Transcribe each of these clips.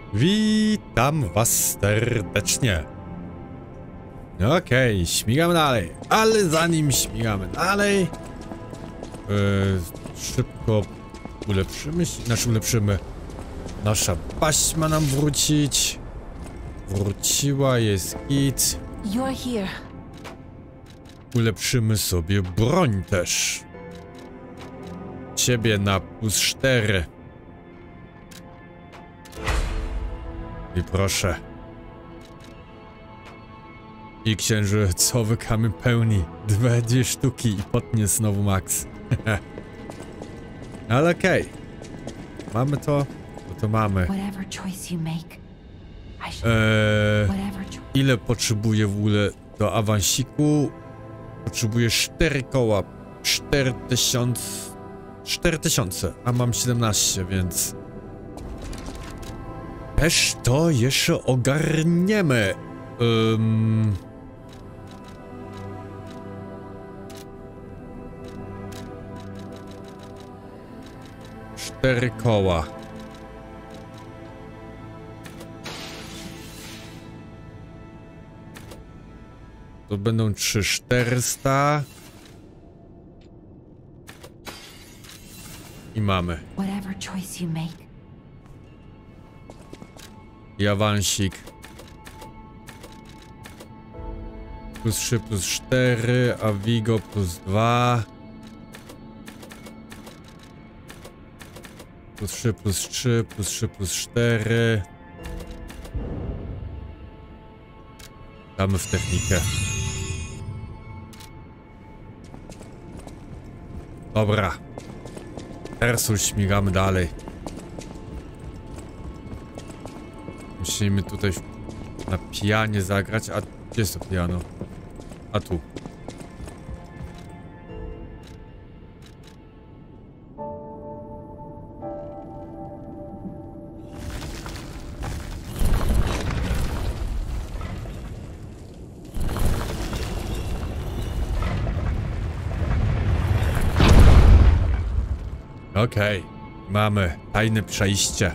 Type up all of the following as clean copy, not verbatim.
Witam was serdecznie. Okej, śmigamy dalej. Ale zanim śmigamy dalej, szybko ulepszymy. Nasza paść ma nam wrócić. Wróciła, jest git. You're here. Ulepszymy sobie broń też. Ciebie na +4. I proszę. I księżycowy kamień pełni. Dwie sztuki i potnie znowu max. Ale okej. Mamy to? No to mamy. Ile potrzebuję w ogóle do awansiku? Potrzebuję 4 koła. 4000, a mam 17, więc też to jeszcze ogarniemy. 4 koła. To będą 3400. I mamy. I awansik. +3, +4, a Vigo +2. +3, +3, +3, +4. Damy w technikę. Dobra. Teraz już śmigamy dalej. Musimy tutaj na pianie zagrać. A gdzie jest to piano? A tu. Okej, mamy tajne przejście.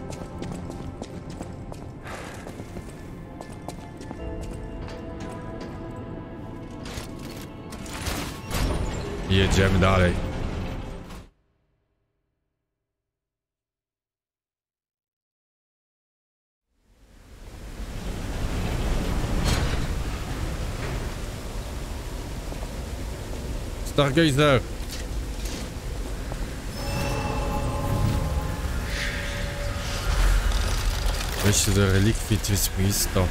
Jedziemy dalej. Stargazer. Wejście do relikwii jest blisko.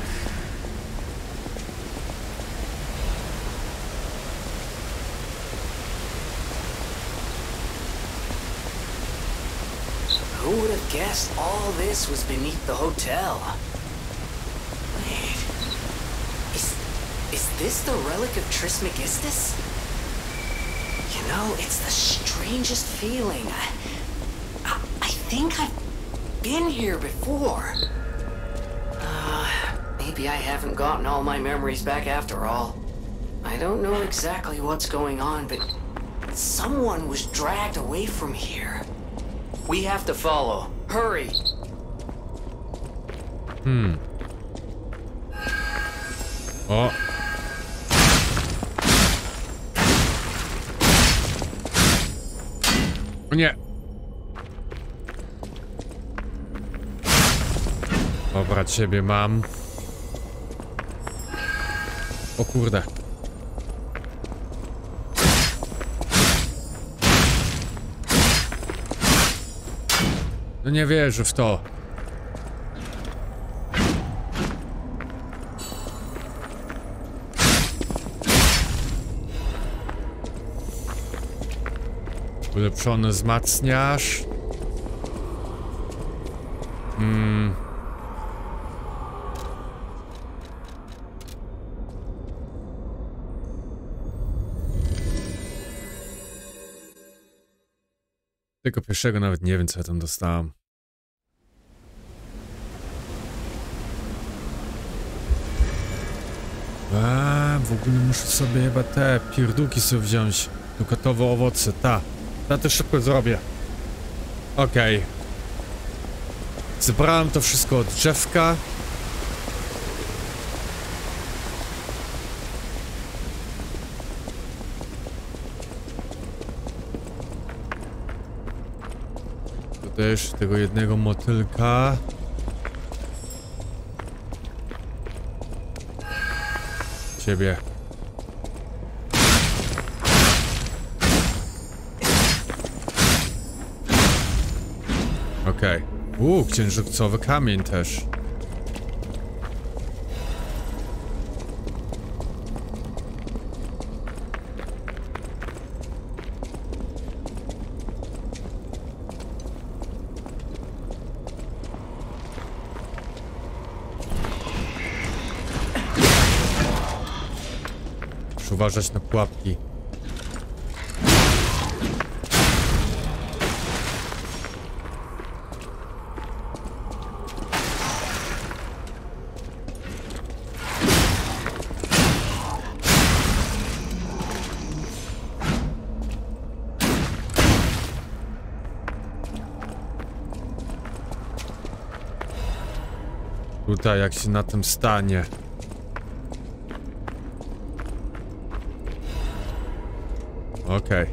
Who would have guessed all this was beneath the hotel? Wait, is this the relic of Trismegistus? You know, it's the strangest feeling. I think I've been here before. Maybe I haven't gotten all my memories back after all. I don't know exactly what's going on, but someone was dragged away from here. We have to follow. Hurry! O! O nie! Dobra, ciebie mam. O kurde. No nie wierzę w to. Ulepszony wzmacniasz. Tego pierwszego nawet nie wiem, co ja tam dostałem. W ogóle muszę sobie chyba te pierdółki sobie wziąć. Dukatowe owoce, ta. Ja też szybko zrobię. Okej. Zebrałem to wszystko od drzewka. Tu też tego jednego motylka. Ciebie. Okej. Księżycowy kamień też. Muszę uważać na pułapki. Tutaj jak się na tym stanie. Okej.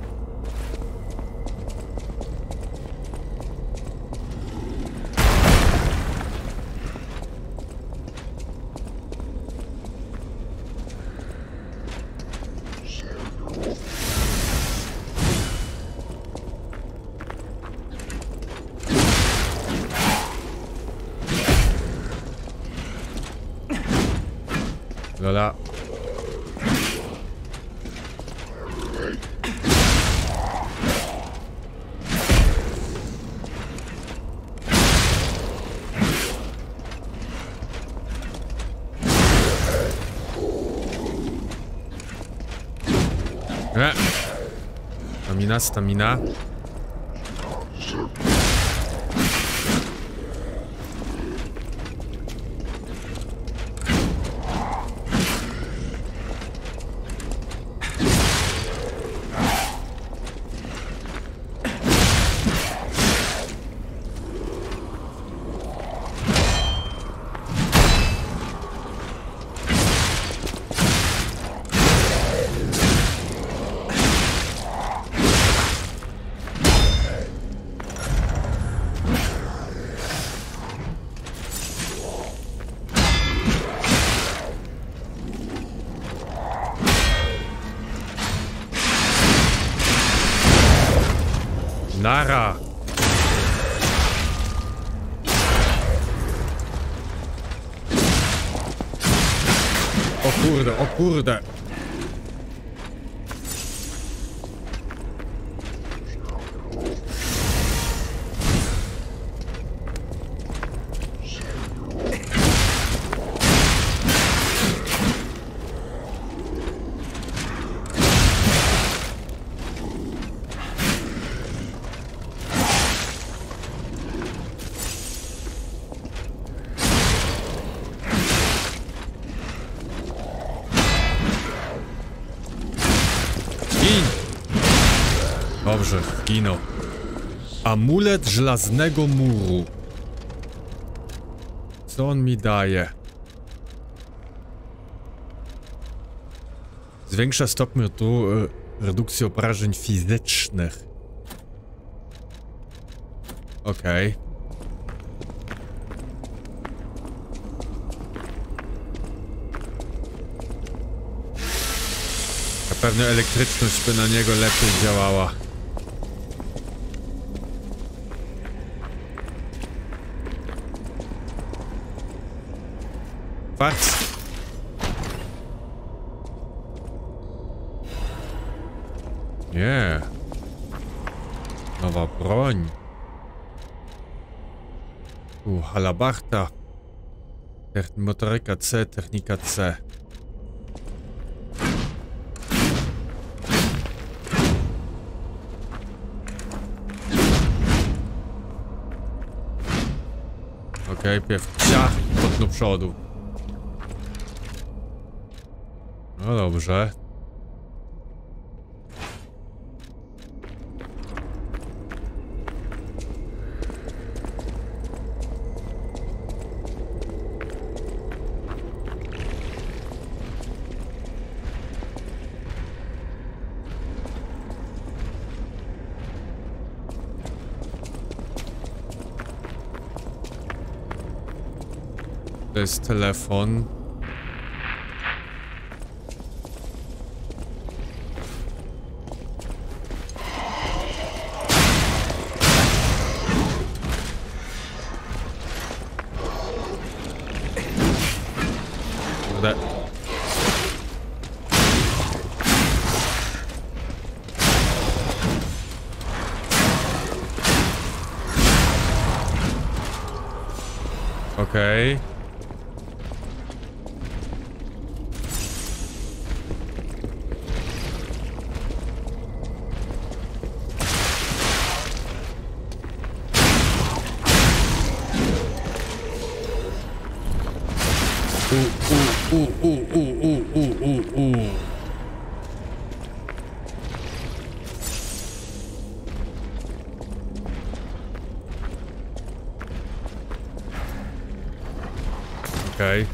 Lola. Stamina. Nara! O kurde, o kurde! Dobrze, zginął. Amulet żelaznego muru. Co on mi daje? Zwiększa stopień redukcji obrażeń fizycznych. Okej. Na pewno elektryczność by na niego lepiej działała. Patrz. Nie. Nowa broń. Halabarda. Motoryka C, technika C. Okej, pierw ciach do przodu. No dobrze. To jest telefon. Kurde. Okej. Okej.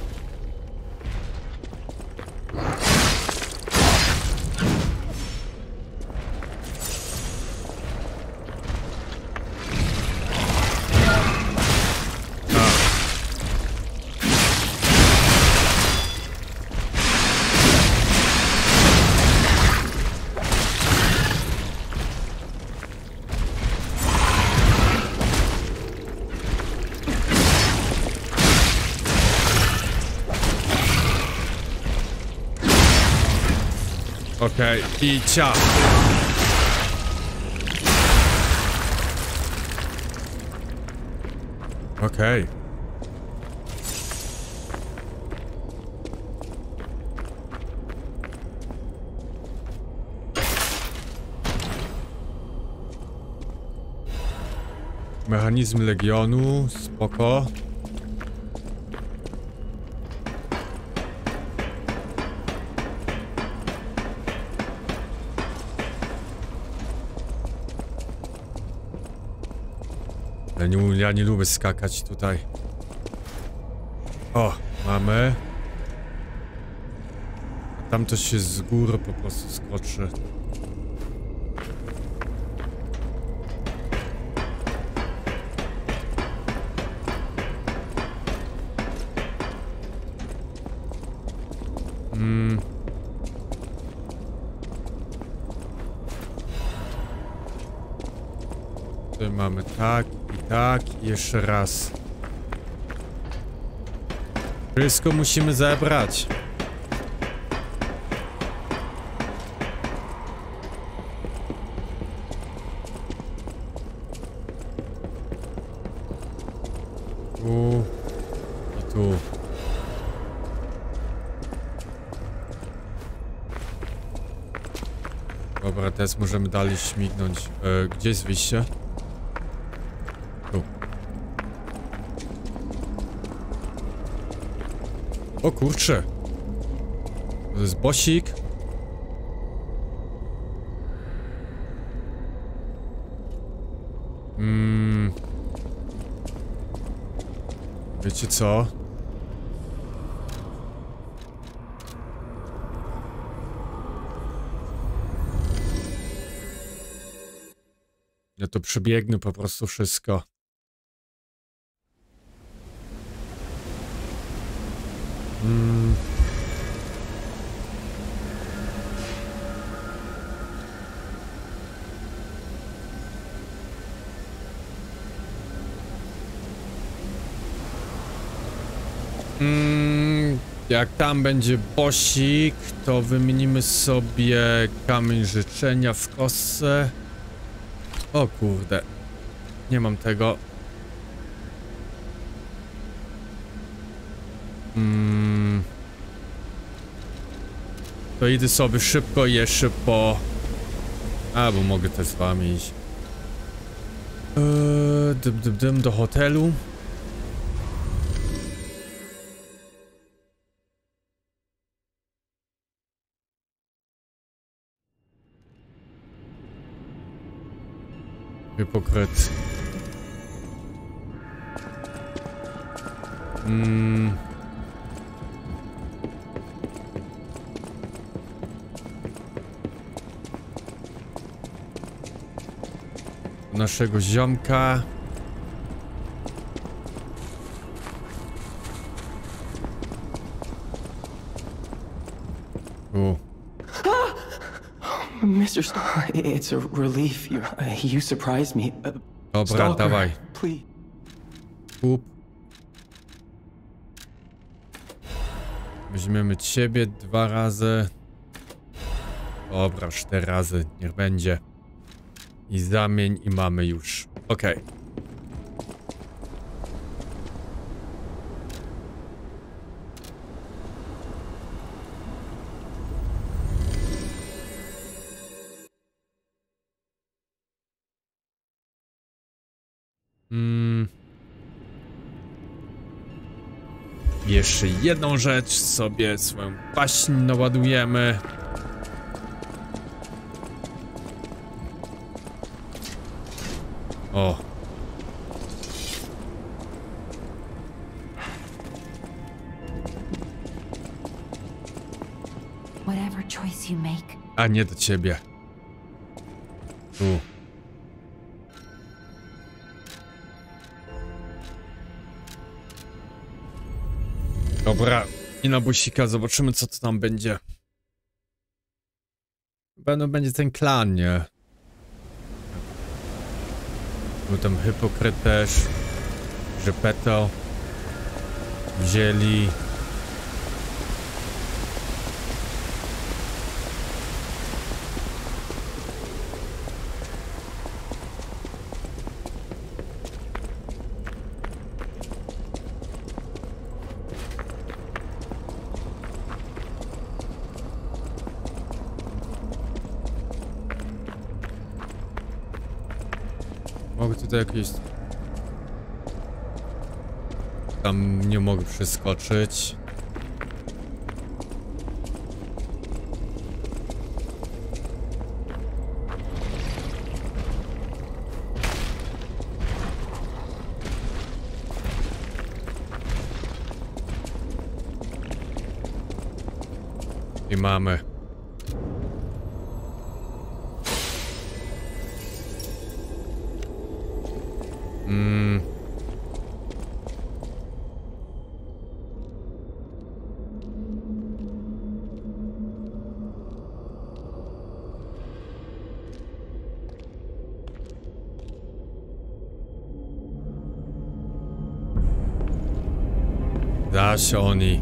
Okej, i cia. Okej. Mechanizm Legionu, spoko. Ja nie lubię skakać tutaj. O, mamy. A tam to się z góry po prostu skoczy. Tutaj mamy tak i tak i jeszcze raz. Wszystko musimy zebrać. Tu i tu. Dobra, teraz możemy dalej śmignąć. Gdzie jest wyjście? Tu. O kurczę. To jest bossik. Wiecie co? Ja to przebiegnę po prostu wszystko. Jak tam będzie bossik, to wymienimy sobie kamień życzenia w kosce. O kurde. Nie mam tego. To idę sobie szybko jeszcze po... A, bo mogę też z wami iść. Do hotelu. Hypokryt. Naszego ziomka. Mr. It's a relief. You surprised me. Dobra, Stalker, dawaj. please. Kup. Weźmiemy ciebie 2 razy. Dobra, 4 razy, niech będzie. I zamień i mamy już. Okej. Jeszcze jedną rzecz sobie, swoją baśń naładujemy. O. Whatever choice you make. A nie do ciebie. Tu. Dobra, i na busika zobaczymy, co to tam będzie. Będzie ten klan, nie? Był tam hipokryt też. Geppetto. Wzięli. Mogę tutaj jakieś... Tam nie mogę przeskoczyć. I mamy. Zaś oni.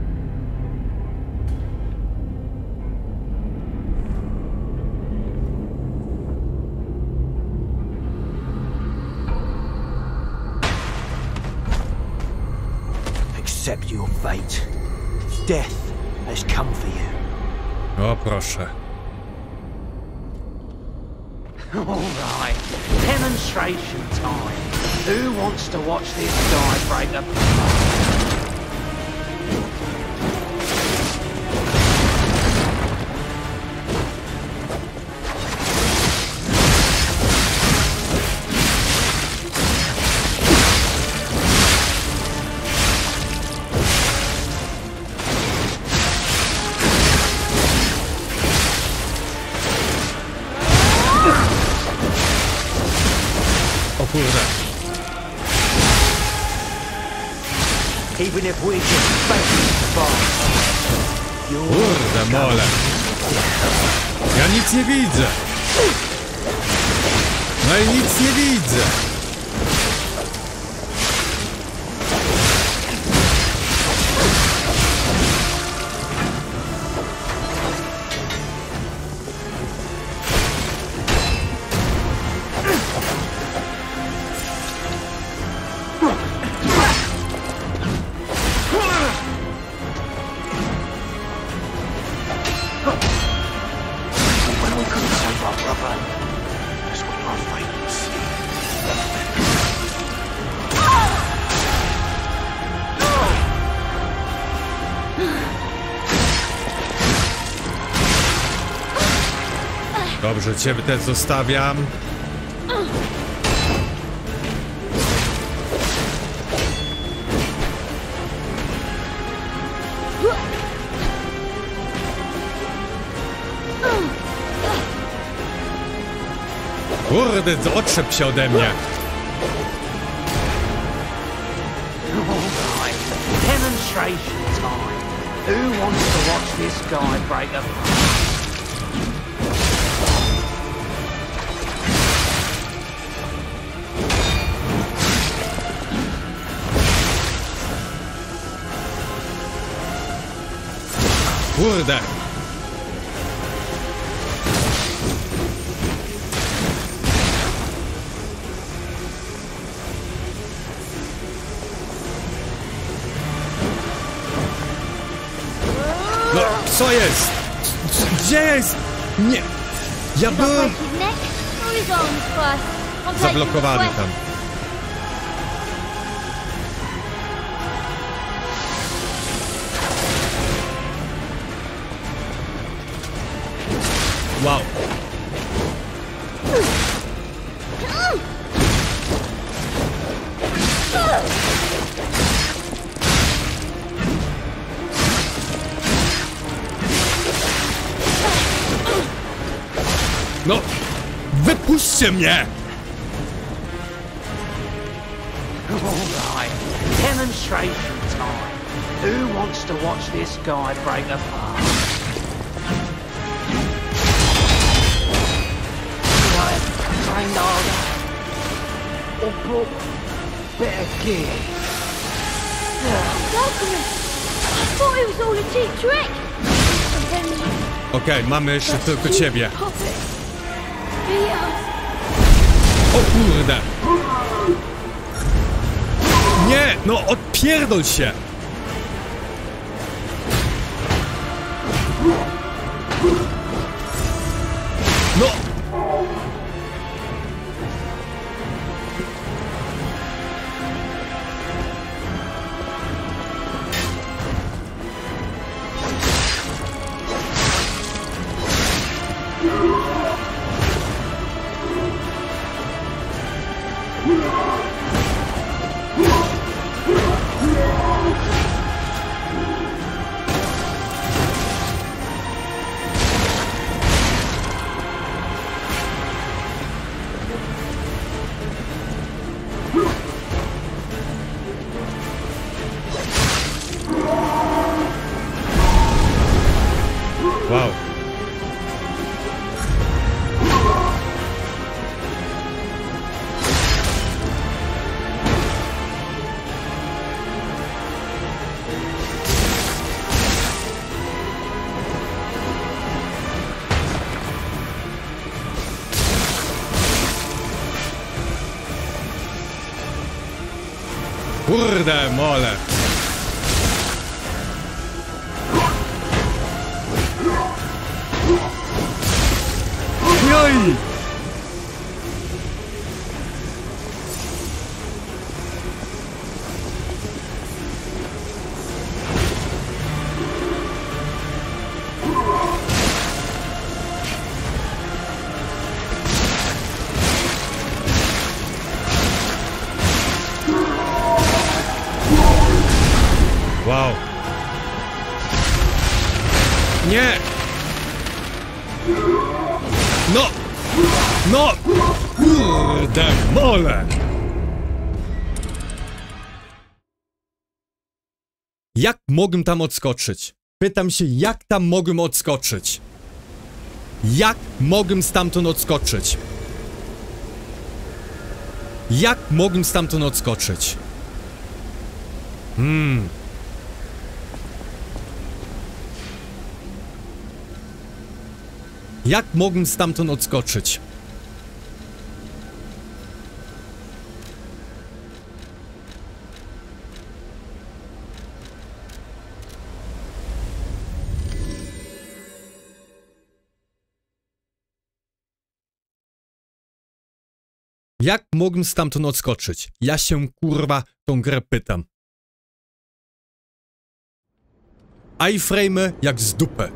Accept your fate. Death has come for you. O proszę. All right, demonstration time. Who wants to watch this guy break a... O kurde. Even if we're just basic boss. Kurde mole. Ja nic nie widzę. No i nic nie widzę. Dobrze, ciebie też zostawiam. Kurde, otrzep się ode mnie. Demonstration time. Who wants to watch this guy break a... Kurde! No, co jest? Gdzie jest? Nie! Ja byłem zablokowany tam. Wow. No, wypuśćcie mnie! Alright, demonstration time. Who wants to watch this guy break apart? Trained harder or brought better gear? I thought it was all a cheap trick. And then you Okej, mamy jeszcze tylko ciebie. pop it. Yeah. O kurde! Nie! No odpierdol się! No! Wow. Kurde mole. Joj! Wow. Nie! No! No! Kurde mole! Jak mogłem tam odskoczyć? Pytam się, jak tam mogłem odskoczyć? Jak mogłem stamtąd odskoczyć? Jak mogłem stamtąd odskoczyć? Jak mogłem stamtąd odskoczyć? Jak mogłem stamtąd odskoczyć? Ja się kurwa tą grę pytam. Iframe'y jak z dupy.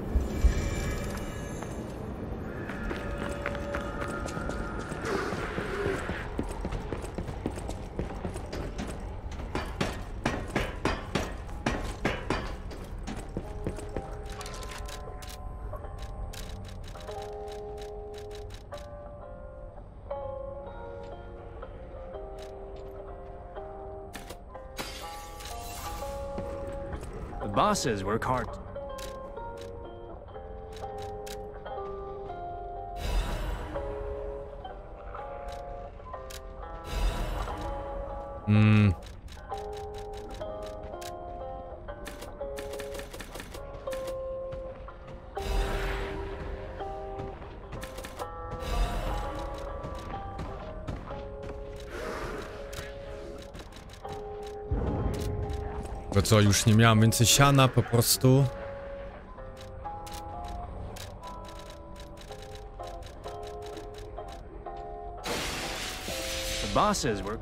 The bosses work hard. Bo co, już nie miałem więcej siana po prostu. The boss says we're...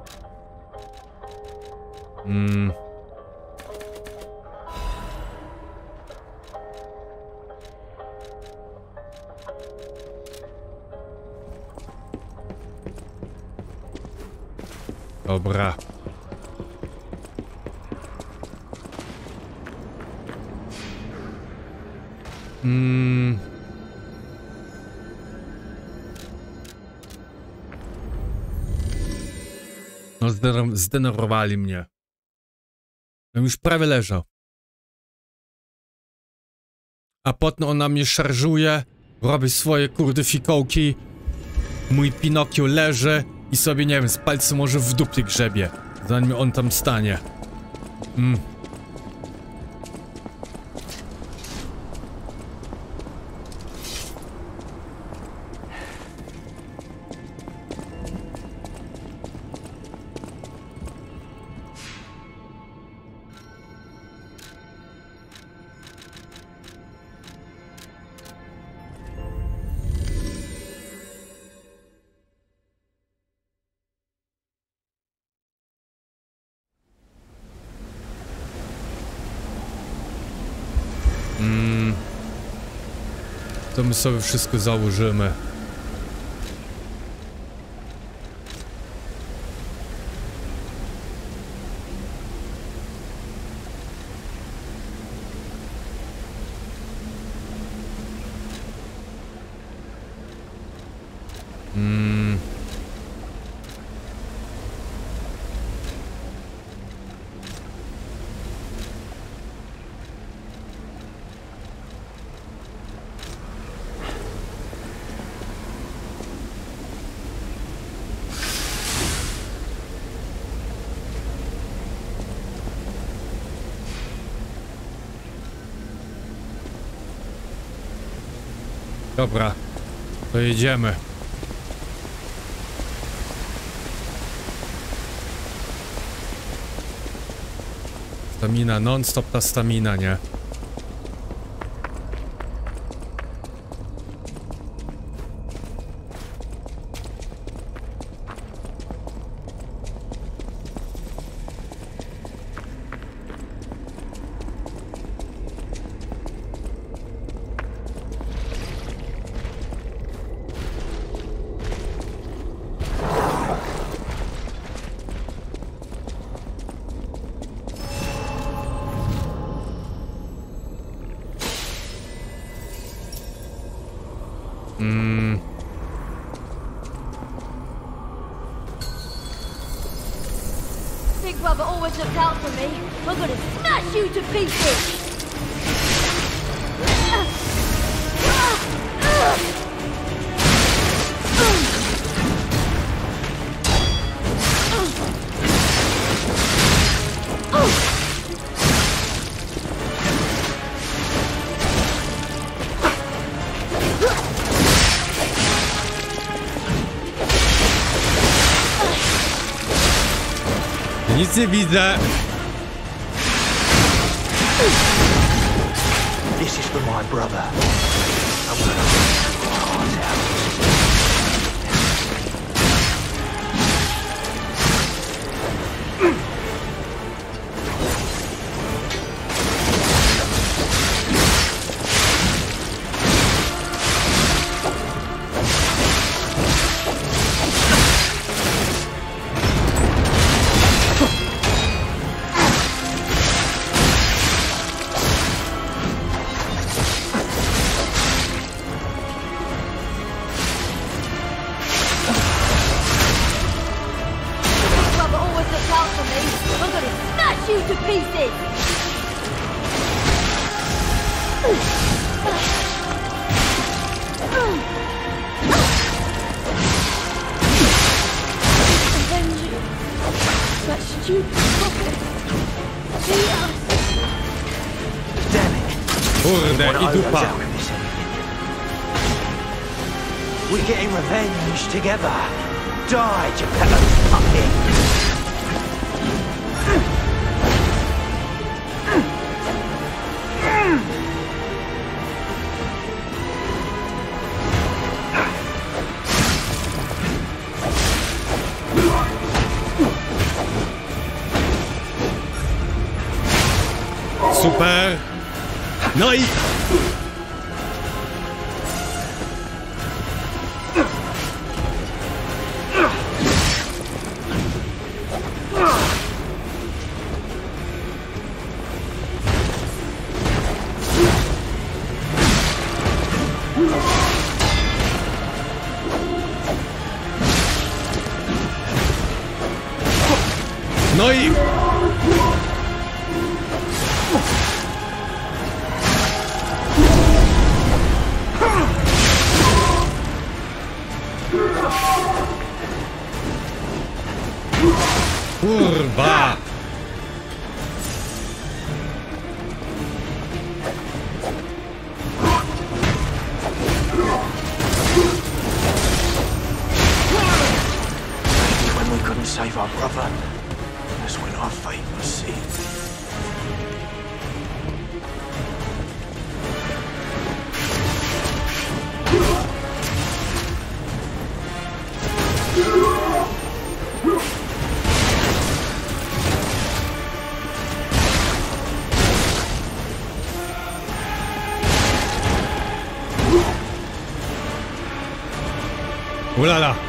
Dobra. No zdenerwowali mnie. No już prawie leżał. A potem ona mnie szarżuje, robi swoje kurde fikołki. Mój Pinokio leży i sobie, nie wiem, z palcem może w dupie grzebie, zanim on tam stanie. To my sobie wszystko założymy. Dobra, to jedziemy. Stamina, non-stop ta stamina, nie? Big Brother always looked out for me. I'm gonna smash you to pieces! Nic nie widzę. This is for my brother. I'm gonna rip your heart out. Kurde, i dupa. We're getting revenge together. Die, Geppetto puppet. Super! No i... No i... Kurwa! When we couldn't save our brother, that's when our fate was sealed. Ulala!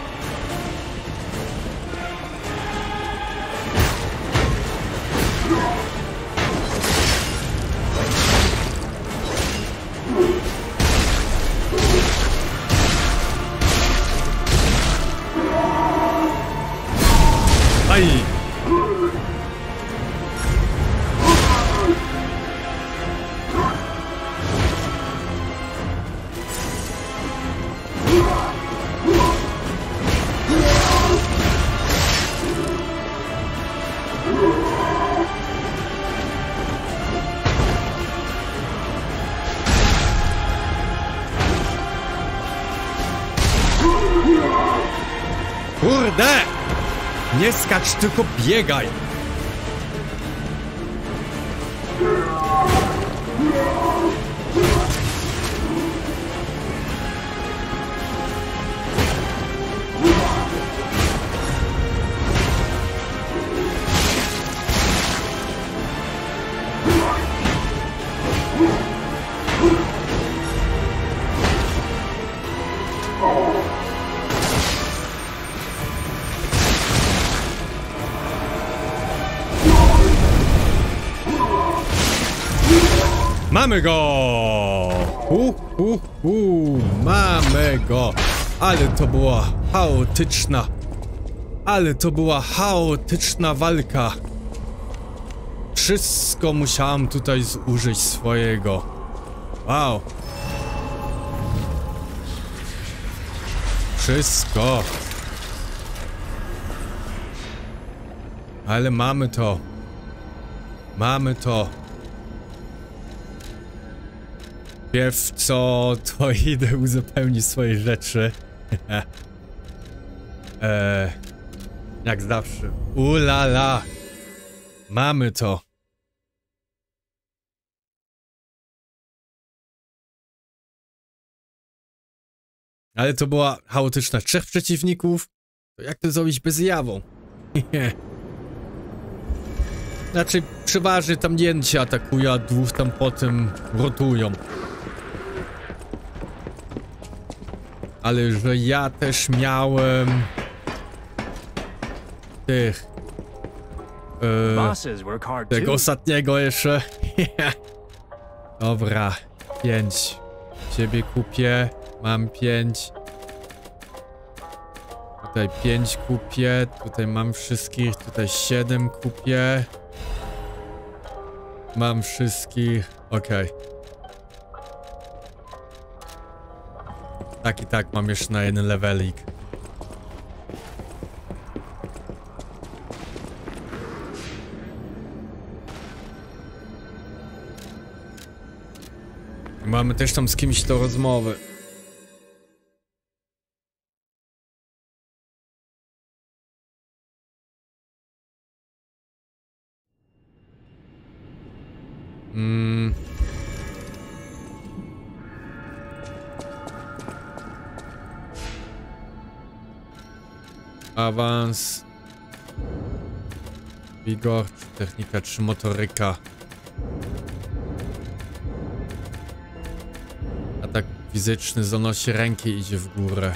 Aj! Kurde! Nie skacz, tylko biegaj! Mamy go! Mamy go! Ale to była chaotyczna... Ale to była chaotyczna walka. Wszystko musiałam tutaj zużyć swojego. Wow. Wszystko. Ale mamy to. Mamy to. Pierw co, to idę uzupełnić swoje rzeczy. Jak zawsze. Ulala. Mamy to. Ale to była chaotyczna 3 przeciwników. To jak to zrobić bez jawą? Znaczy, przeważnie tam jeden się atakuje, a 2 tam potem rotują. Ale że ja też miałem... tych... tego ostatniego jeszcze. Dobra, 5. Ciebie kupię. Mam 5. Tutaj 5 kupię. Tutaj mam wszystkich. Tutaj 7 kupię. Mam wszystkich. Okej. Tak i tak mam jeszcze na jeden levelik. Mamy też tam z kimś do rozmowy. Awans. Wigor, technika czy motoryka. Atak fizyczny zanosi rękę i idzie w górę.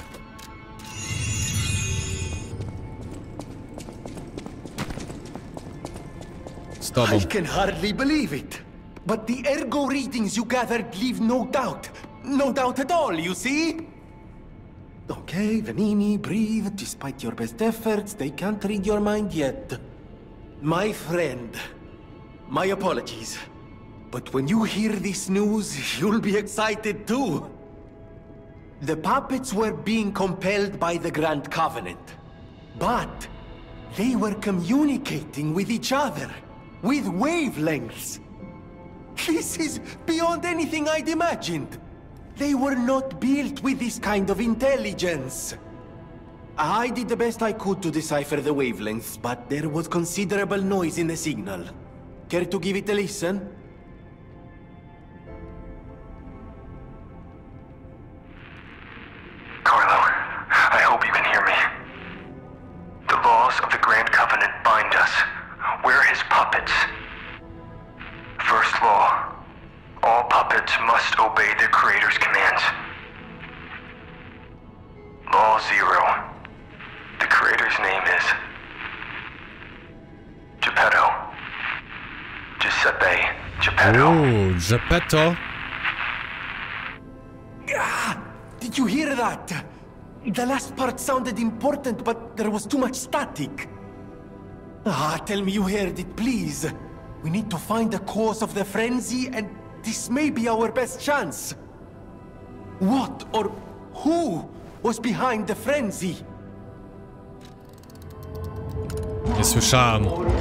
Z tobą. I can hardly believe it. But the ergo readings you gathered leave no doubt. No doubt at all, you see? Okay, Vanini, breathe. Despite your best efforts, they can't read your mind yet. My friend, my apologies. But when you hear this news, you'll be excited too. The puppets were being compelled by the Grand Covenant. But they were communicating with each other, with wavelengths. This is beyond anything I'd imagined. They were not built with this kind of intelligence. I did the best I could to decipher the wavelengths, but there was considerable noise in the signal. Care to give it a listen? Carlo, I hope you can hear me. The laws of the Grand Covenant bind us. We're his puppets. First law. All puppets must obey their creator's commands. Law 0. The creator's name is Geppetto. Giuseppe Geppetto. Ooh, Geppetto. Did you hear that? The last part sounded important, but there was too much static. Tell me you heard it, please. We need to find the cause of the frenzy, and this may be our best chance. What or who was behind the frenzy? Nie słyszałem.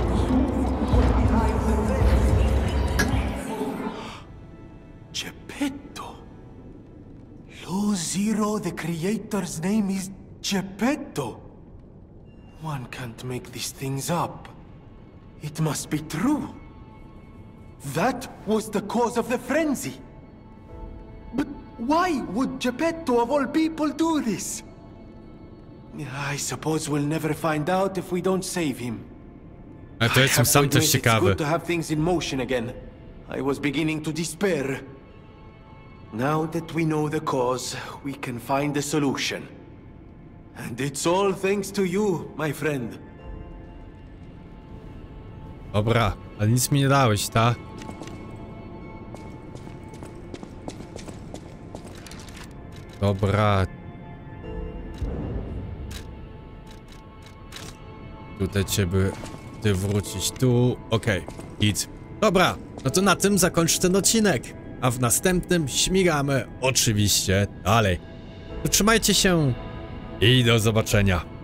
Geppetto. Law 0, the creator's name is Geppetto. One can't make these things up. It must be true. That was the cause of the frenzy. But why would Geppetto of all people do this? I suppose we'll never find out if we don't save him. A to jestem sam też It's ciekawy. good to have things in motion again. I was beginning to despair. Now that we know the cause, we can find a solution. And it's all thanks to you, my friend. Dobra, ale nic mi nie dałeś, ta? Dobra. Tutaj ty wrócić tu. Okej, nic. Dobra, no to na tym zakończę ten odcinek. A w następnym śmigamy oczywiście dalej. To trzymajcie się i do zobaczenia.